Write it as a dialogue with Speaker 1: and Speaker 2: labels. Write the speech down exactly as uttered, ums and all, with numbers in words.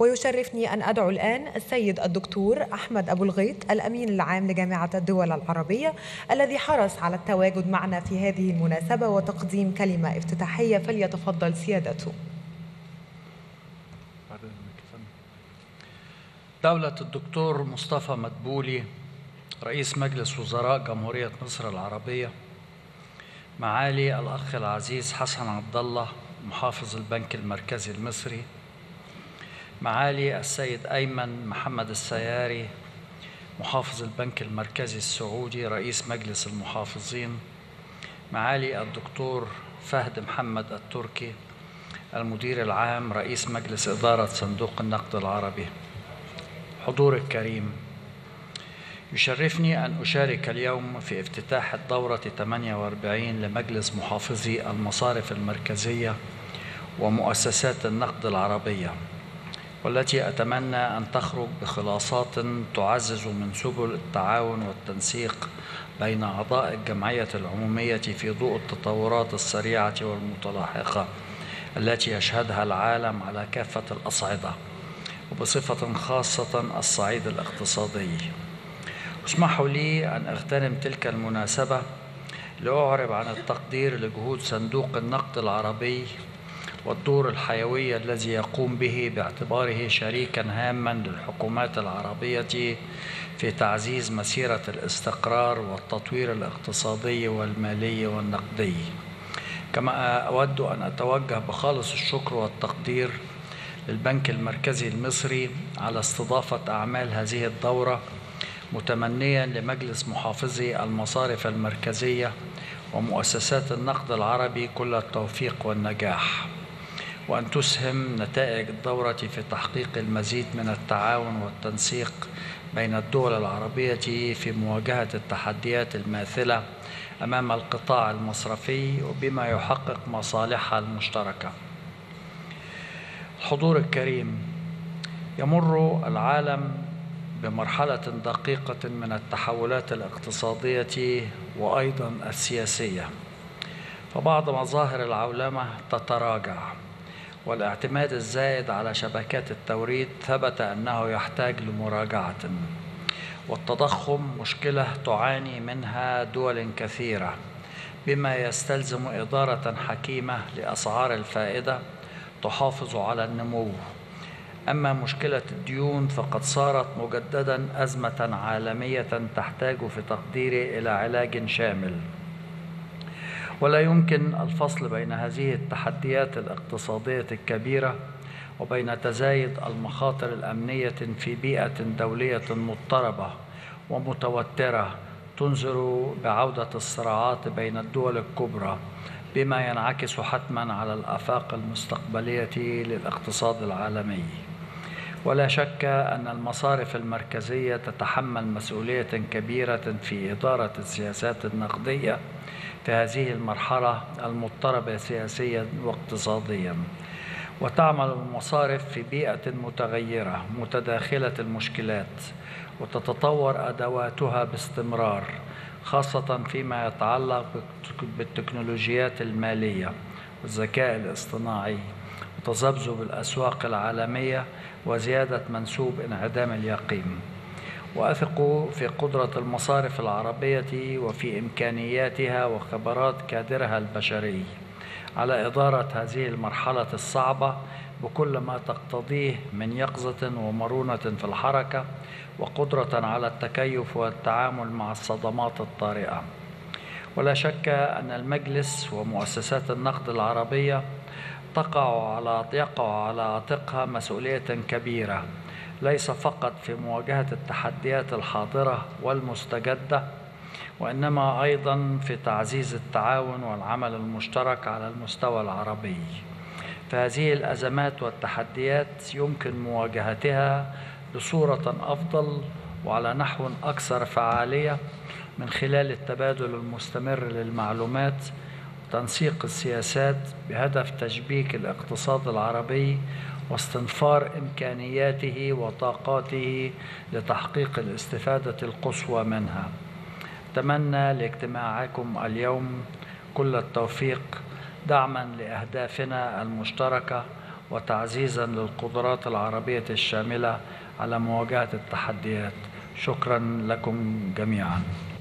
Speaker 1: ويشرفني أن أدعو الآن السيد الدكتور أحمد أبو الغيط الأمين العام لجامعة الدول العربية الذي حرص على التواجد معنا في هذه المناسبة وتقديم كلمة افتتاحية، فليتفضل سيادته.
Speaker 2: دولة الدكتور مصطفى مدبولي رئيس مجلس وزراء جمهورية مصر العربية، معالي الأخ العزيز حسن عبد الله محافظ البنك المركزي المصري، معالي السيد أيمن محمد السياري محافظ البنك المركزي السعودي رئيس مجلس المحافظين، معالي الدكتور فهد محمد التركي المدير العام رئيس مجلس إدارة صندوق النقد العربي، حضور الكريم، يشرفني أن أشارك اليوم في افتتاح الدورة ثمانية وأربعين لمجلس محافظي المصارف المركزية ومؤسسات النقد العربية، والتي أتمنى أن تخرج بخلاصات تعزز من سبل التعاون والتنسيق بين أعضاء الجمعية العمومية في ضوء التطورات السريعة والمتلاحقة التي يشهدها العالم على كافة الأصعدة، وبصفة خاصة الصعيد الاقتصادي. اسمحوا لي أن أغتنم تلك المناسبة لأعرب عن التقدير لجهود صندوق النقد العربي والدور الحيوي الذي يقوم به باعتباره شريكاً هاماً للحكومات العربية في تعزيز مسيرة الاستقرار والتطوير الاقتصادي والمالي والنقدي. كما أود أن أتوجه بخالص الشكر والتقدير للبنك المركزي المصري على استضافة أعمال هذه الدورة، متمنياً لمجلس محافظي المصارف المركزية ومؤسسات النقد العربي كل التوفيق والنجاح، وأن تسهم نتائج الدورة في تحقيق المزيد من التعاون والتنسيق بين الدول العربية في مواجهة التحديات الماثلة أمام القطاع المصرفي وبما يحقق مصالحها المشتركة. الحضور الكريم، يمر العالم بمرحلة دقيقة من التحولات الاقتصادية وأيضا السياسية، فبعض مظاهر العولمة تتراجع، والاعتماد الزائد على شبكات التوريد ثبت أنه يحتاج لمراجعة، والتضخم مشكلة تعاني منها دول كثيرة، بما يستلزم إدارة حكيمة لأسعار الفائدة تحافظ على النمو. أما مشكلة الديون فقد صارت مجدداً أزمة عالمية تحتاج في تقديري إلى علاج شامل، ولا يمكن الفصل بين هذه التحديات الاقتصادية الكبيرة وبين تزايد المخاطر الأمنية في بيئة دولية مضطربة ومتوترة تنذر بعودة الصراعات بين الدول الكبرى، بما ينعكس حتماً على الآفاق المستقبلية للاقتصاد العالمي. ولا شك أن المصارف المركزية تتحمل مسؤولية كبيرة في إدارة السياسات النقدية في هذه المرحلة المضطربة سياسياً واقتصادياً، وتعمل المصارف في بيئة متغيرة متداخلة المشكلات، وتتطور أدواتها باستمرار، خاصة فيما يتعلق بالتكنولوجيات المالية والذكاء الاصطناعي وتذبذب الأسواق العالمية وزيادة منسوب انعدام اليقين. وأثق في قدرة المصارف العربية وفي إمكانياتها وخبرات كادرها البشري على إدارة هذه المرحلة الصعبة بكل ما تقتضيه من يقظة ومرونة في الحركة وقدرة على التكيف والتعامل مع الصدمات الطارئة. ولا شك أن المجلس ومؤسسات النقد العربية تقع على يقع على عاتقها مسؤولية كبيرة، ليس فقط في مواجهة التحديات الحاضرة والمستجدة، وإنما أيضاً في تعزيز التعاون والعمل المشترك على المستوى العربي. فهذه الأزمات والتحديات يمكن مواجهتها بصورة أفضل وعلى نحو أكثر فعالية من خلال التبادل المستمر للمعلومات وتنسيق السياسات بهدف تشبيك الاقتصاد العربي واستنفار إمكانياته وطاقاته لتحقيق الاستفادة القصوى منها. أتمنى لاجتماعكم اليوم كل التوفيق دعماً لأهدافنا المشتركة وتعزيزا للقدرات العربية الشاملة على مواجهة التحديات. شكرا لكم جميعا.